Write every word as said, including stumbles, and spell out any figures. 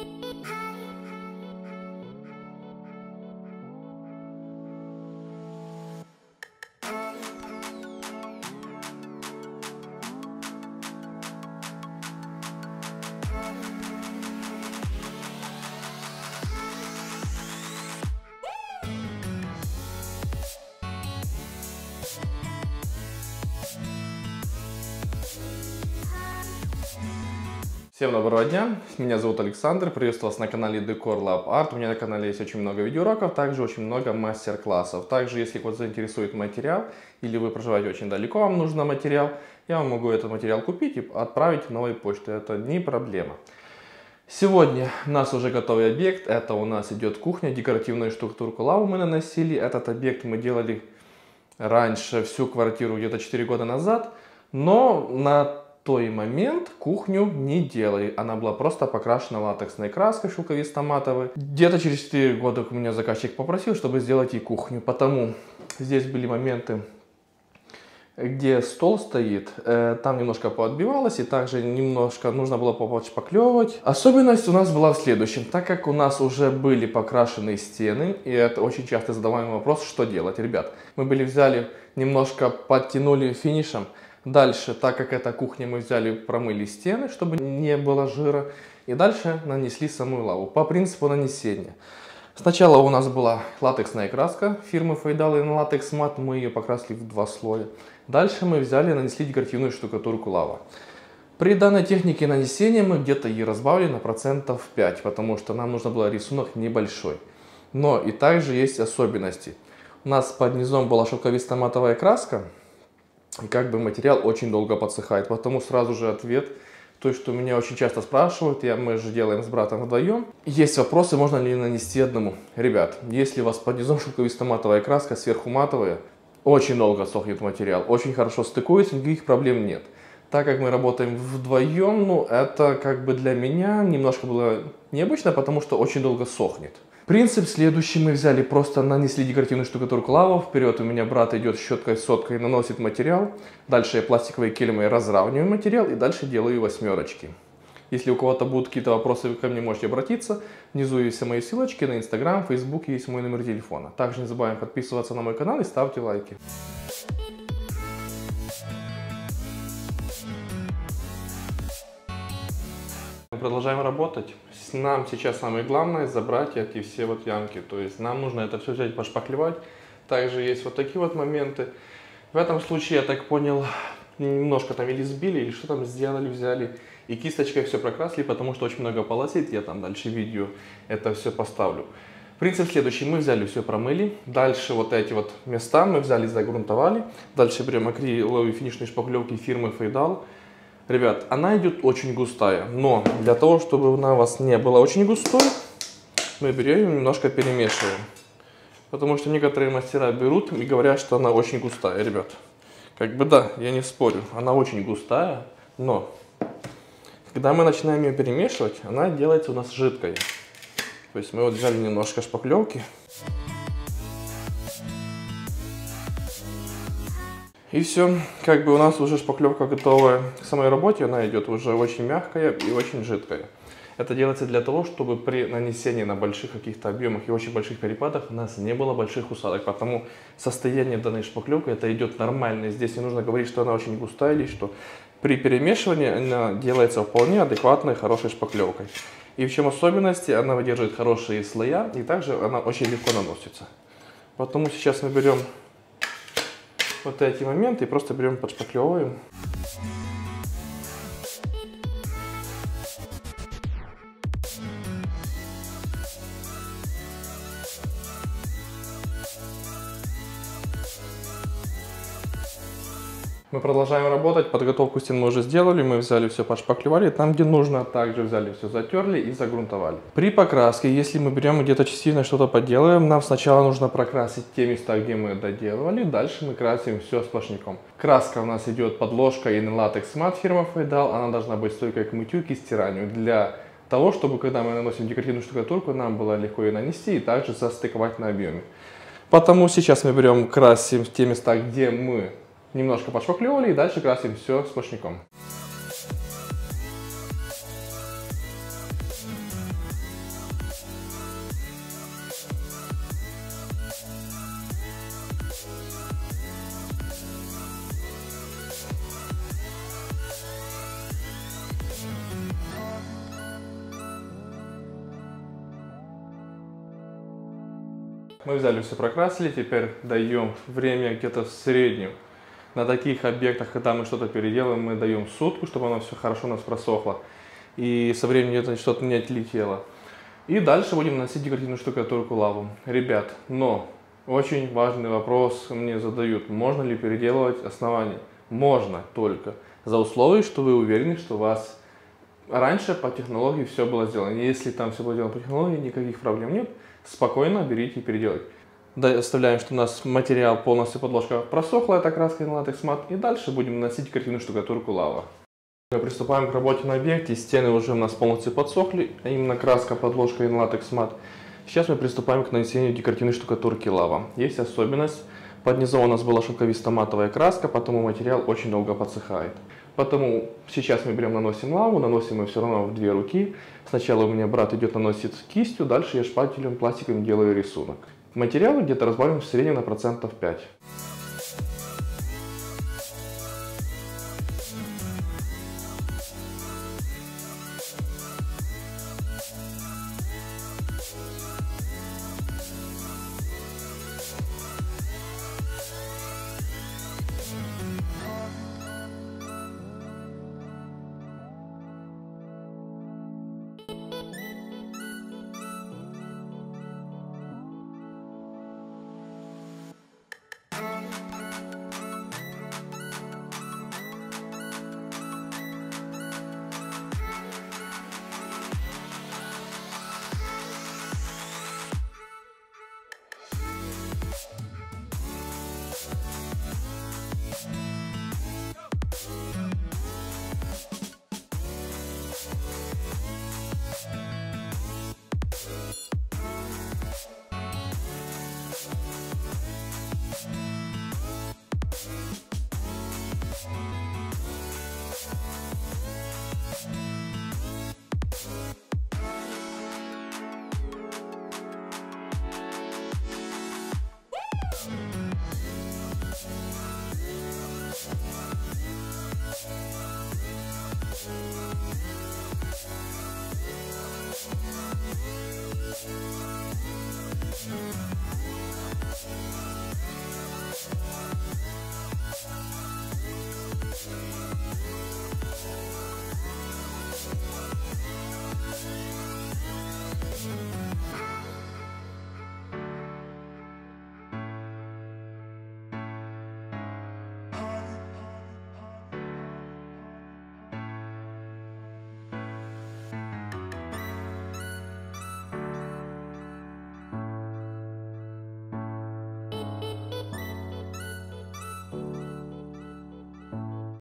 Всем доброго дня, меня зовут Александр, приветствую вас на канале Decor Lab Art. У меня на канале есть очень много видеоуроков, также очень много мастер-классов. Также, если вас заинтересует материал, или вы проживаете очень далеко, вам нужен материал, я вам могу этот материал купить и отправить новой почтой, это не проблема. Сегодня у нас уже готовый объект, это у нас идет кухня, декоративную штукатурку лаву мы наносили. Этот объект мы делали раньше, всю квартиру где-то четыре года назад, но на той момент кухню не делали, она была просто покрашена латексной краской шелковисто-матовой. Где-то через четыре года у меня заказчик попросил, чтобы сделать и кухню, потому здесь были моменты, где стол стоит, э, там немножко поотбивалось, и также немножко нужно было подшпаклевывать. Особенность у нас была в следующем, так как у нас уже были покрашены стены, и это очень часто задаваемый вопрос, что делать, ребят. Мы были взяли, немножко подтянули финишем. Дальше, так как это кухня, мы взяли, промыли стены, чтобы не было жира. И дальше нанесли саму лаву по принципу нанесения. Сначала у нас была латексная краска фирмы Faydal на латекс мат. Мы ее покрасили в два слоя. Дальше мы взяли и нанесли декоративную штукатурку лава. При данной технике нанесения мы где-то ее разбавили на процентов пять, потому что нам нужно было рисунок небольшой. Но и также есть особенности. У нас под низом была шелковисто-матовая краска. И как бы материал очень долго подсыхает, потому сразу же ответ, то, что меня очень часто спрашивают, я, мы же делаем с братом вдвоем. Есть вопросы, можно ли нанести одному. Ребят, если у вас под низом шелковисто-матовая краска, сверху матовая, очень долго сохнет материал, очень хорошо стыкуется, никаких проблем нет. Так как мы работаем вдвоем, ну это как бы для меня немножко было необычно, потому что очень долго сохнет. Принцип следующий, мы взяли, просто нанесли декоративную штукатурку лаву, вперед у меня брат идет щеткой, соткой, наносит материал, дальше я пластиковой кельмой разравниваю материал и дальше делаю восьмерочки. Если у кого-то будут какие-то вопросы, вы ко мне можете обратиться, внизу есть все мои ссылочки на Instagram, Facebook, есть мой номер телефона. Также не забываем подписываться на мой канал и ставьте лайки. Продолжаем работать. Нам сейчас самое главное забрать эти все вот ямки. То есть нам нужно это все взять, пошпаклевать. Также есть вот такие вот моменты. В этом случае, я так понял, немножко там или сбили, или что там сделали, взяли. И кисточкой все прокрасили, потому что очень много полосит. Я там дальше видео это все поставлю. Принцип следующий. Мы взяли все, промыли. Дальше вот эти вот места мы взяли, загрунтовали. Дальше берем акриловые финишные шпаклевки фирмы Faydal. Ребят, она идет очень густая, но для того, чтобы она у вас не была очень густой, мы берем и немножко перемешиваем. Потому что некоторые мастера берут и говорят, что она очень густая, ребят. Как бы да, я не спорю, она очень густая, но когда мы начинаем ее перемешивать, она делается у нас жидкой. То есть мы вот взяли немножко шпаклевки. И все, как бы у нас уже шпаклевка готовая к самой работе, она идет уже очень мягкая и очень жидкая. Это делается для того, чтобы при нанесении на больших каких-то объемах и очень больших перепадах у нас не было больших усадок, потому состояние данной шпаклевки это идет нормально. Здесь не нужно говорить, что она очень густая или что. При перемешивании она делается вполне адекватной, хорошей шпаклевкой. И в чем особенности, она выдерживает хорошие слоя и также она очень легко наносится. Потому сейчас мы берем вот эти моменты и просто берем, подшпаклевываем. Мы продолжаем работать, подготовку стен мы уже сделали, мы взяли все, подшпаклевали, там где нужно, также взяли все, затерли и загрунтовали. При покраске, если мы берем где-то частично что-то поделаем, нам сначала нужно прокрасить те места, где мы доделывали, дальше мы красим все сплошняком. Краска у нас идет подложка и на латекс мат фирма Faydal, она должна быть стойкой к мытью и стиранию, для того, чтобы когда мы наносим декоративную штукатурку, нам было легко ее нанести и также застыковать на объеме. Потому сейчас мы берем, красим те места, где мы немножко подшпаклевали и дальше красим все сплошняком. Мы взяли все, прокрасили, теперь даем время где-то в среднем. На таких объектах, когда мы что-то переделаем, мы даем сутку, чтобы оно все хорошо у нас просохло. И со временем где-то что-то не отлетело. И дальше будем наносить декоративную штукатурку лаву. Ребят, но очень важный вопрос мне задают. Можно ли переделывать основание? Можно, только за условием, что вы уверены, что у вас раньше по технологии все было сделано. Если там все было сделано по технологии, никаких проблем нет. Спокойно берите и переделайте. Оставляем, что у нас материал полностью, подложка просохла, это краска Inlatex Matte. И дальше будем наносить декоративную штукатурку лава. Мы приступаем к работе на объекте, стены уже у нас полностью подсохли, а именно краска, подложка Inlatex Matte. Сейчас мы приступаем к нанесению декоративной штукатурки лава. Есть особенность, под низом у нас была шелковисто-матовая краска, потому материал очень долго подсыхает. Поэтому сейчас мы берем, наносим лаву, наносим мы все равно в две руки. Сначала у меня брат идет, наносит кистью, дальше я шпателем, пластиком делаю рисунок. Материалы где-то разбавим в среднем на процентов пять.